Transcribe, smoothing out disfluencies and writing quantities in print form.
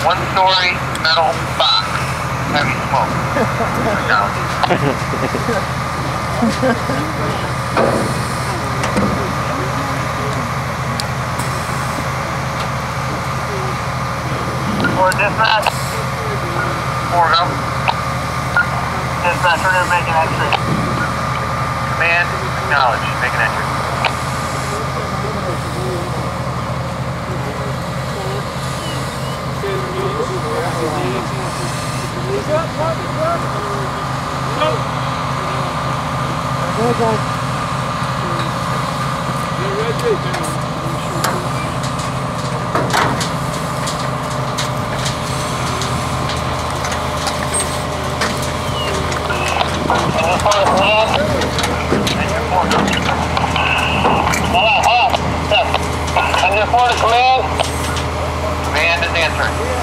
one-story metal box. Heavy smoke. Down. For dispatch. 4 go. Dispatch, we're going to make an entry. Command, acknowledge. Make an entry. Command is answering.